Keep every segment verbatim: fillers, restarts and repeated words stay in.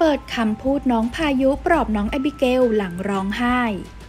เปิดคำพูดน้องพายุปลอบน้องแอบิเกลหลังร้องไห้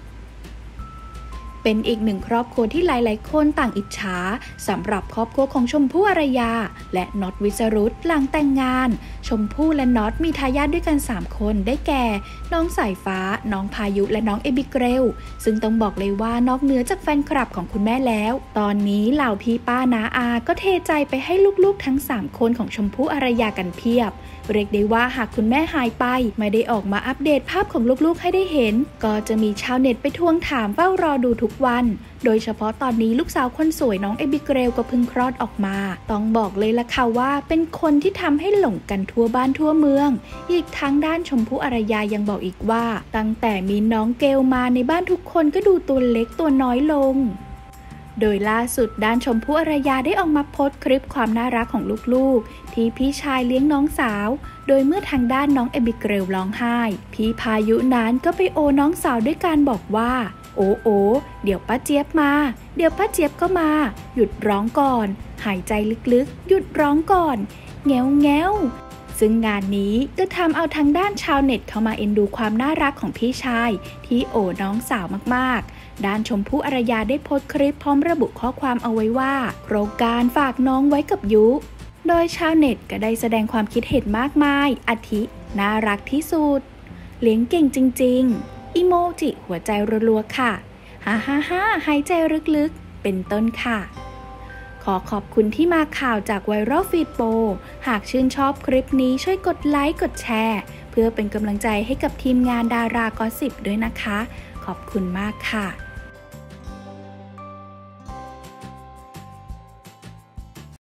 เป็นอีกหนึ่งครอบครัวที่หลายๆคนต่างอิจฉาสำหรับครอบครัวของชมพู่อารยาและน็อตวิสรุตหลังแต่งงานชมพู่และน็อตมีทายาทด้วยกันสามคนได้แก่น้องสายฟ้าน้องพายุและน้องเอบิเกลซึ่งต้องบอกเลยว่านอกเหนือจากแฟนคลับของคุณแม่แล้วตอนนี้เหล่าพี่ป้าน้าอาก็เทใจไปให้ลูกๆทั้งสามคนของชมพู่อารยากันเพียบเรียกได้ว่าหากคุณแม่หายไปไม่ได้ออกมาอัปเดตภาพของลูกๆให้ได้เห็นก็จะมีชาวเน็ตไปทวงถามเฝ้ารอดูทุกวันโดยเฉพาะตอนนี้ลูกสาวคนสวยน้องเอบิเกลก็เพิ่งคลอดออกมาต้องบอกเลยล่ะค่ะว่าเป็นคนที่ทำให้หลงกันทั่วบ้านทั่วเมืองอีกทั้งด้านชมพู่อารยายังบอกอีกว่าตั้งแต่มีน้องเกลมาในบ้านทุกคนก็ดูตัวเล็กตัวน้อยลงโดยล่าสุดด้านชมพู่อารยาได้ออกมาโพสต์คลิปความน่ารักของลูกๆที่พี่ชายเลี้ยงน้องสาวโดยเมื่อทางด้านน้องเอบิเกลร้องไห้พี่พายุนั้นก็ไปโอน้องสาวด้วยการบอกว่าโอ้โอเดี๋ยวป้าเจี๊ยบมาเดี๋ยวป้าเจี๊ยบก็มาหยุดร้องก่อนหายใจลึกๆหยุดร้องก่อนแง้วแง้วซึ่งงานนี้ก็ทำเอาทางด้านชาวเน็ตเข้ามาเอ็นดูความน่ารักของพี่ชายที่โอน้องสาวมากๆด้านชมพู่อารยาได้โพสต์คลิปพร้อมระบุข้อความเอาไว้ว่าโครงการฝากน้องไว้กับยุโดยชาวเน็ตก็ได้แสดงความคิดเห็นมากมายอาทิน่ารักที่สุดเลี้ยงเก่งจริงๆอีโมจิหัวใจรัวๆค่ะฮ่าฮ่าฮ่าหายใจลึกๆเป็นต้นค่ะขอขอบคุณที่มาข่าวจากไวรัลฟีดโปรหากชื่นชอบคลิปนี้ช่วยกดไลค์กดแชร์เพื่อเป็นกำลังใจให้กับทีมงานดารากอสซิปด้วยนะคะขอบคุณมากค่ะ